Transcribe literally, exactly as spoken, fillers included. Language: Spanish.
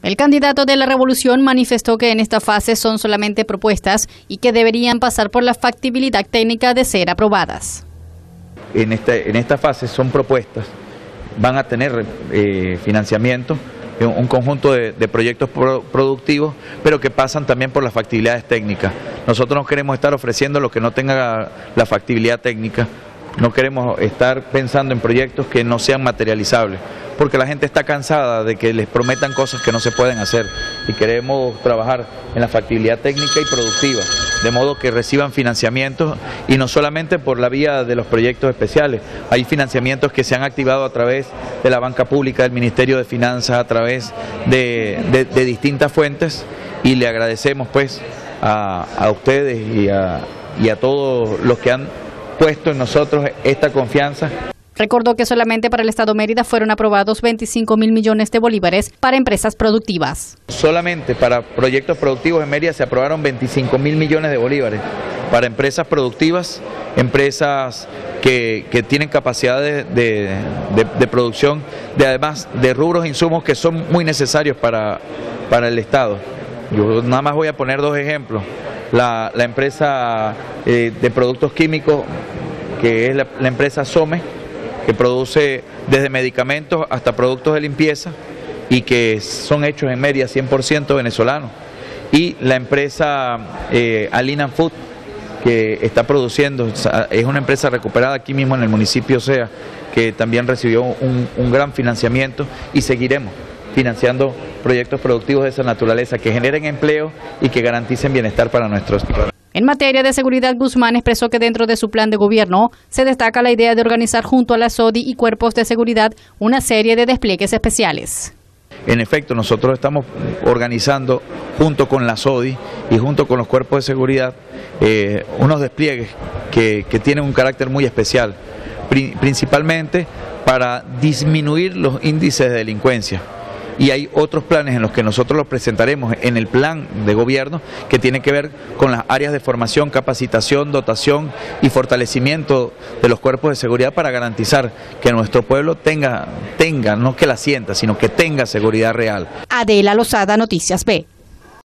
El candidato de la Revolución manifestó que en esta fase son solamente propuestas y que deberían pasar por la factibilidad técnica de ser aprobadas. En esta, en esta fase son propuestas, van a tener eh, financiamiento, un conjunto de, de proyectos pro, productivos, pero que pasan también por las factibilidades técnicas. Nosotros no queremos estar ofreciendo lo que no tenga la factibilidad técnica, no queremos estar pensando en proyectos que no sean materializables, porque la gente está cansada de que les prometan cosas que no se pueden hacer y queremos trabajar en la factibilidad técnica y productiva, de modo que reciban financiamientos y no solamente por la vía de los proyectos especiales, hay financiamientos que se han activado a través de la banca pública, del Ministerio de Finanzas, a través de, de, de distintas fuentes, y le agradecemos pues a, a ustedes y a, y a todos los que han puesto en nosotros esta confianza. Recordó que solamente para el Estado Mérida fueron aprobados veinticinco mil millones de bolívares para empresas productivas. Solamente para proyectos productivos en Mérida se aprobaron veinticinco mil millones de bolívares para empresas productivas, empresas que, que tienen capacidad de, de, de, de producción, de además de rubros e insumos que son muy necesarios para, para el Estado. Yo nada más voy a poner dos ejemplos. La, la empresa eh, de productos químicos, que es la, la empresa SOME, que produce desde medicamentos hasta productos de limpieza y que son hechos en Mérida cien por ciento venezolanos. Y la empresa eh, Alina Food, que está produciendo, es una empresa recuperada aquí mismo en el municipio Sea, que también recibió un, un gran financiamiento, y seguiremos financiando proyectos productivos de esa naturaleza que generen empleo y que garanticen bienestar para nuestros ciudadanos. En materia de seguridad, Guzmán expresó que dentro de su plan de gobierno se destaca la idea de organizar junto a la SODI y cuerpos de seguridad una serie de despliegues especiales. En efecto, nosotros estamos organizando junto con la SODI y junto con los cuerpos de seguridad eh, unos despliegues que, que tienen un carácter muy especial, principalmente para disminuir los índices de delincuencia. Y hay otros planes en los que nosotros los presentaremos en el plan de gobierno que tiene que ver con las áreas de formación, capacitación, dotación y fortalecimiento de los cuerpos de seguridad para garantizar que nuestro pueblo tenga, tenga, no que la sienta, sino que tenga seguridad real. Adela Lozada, Noticias B.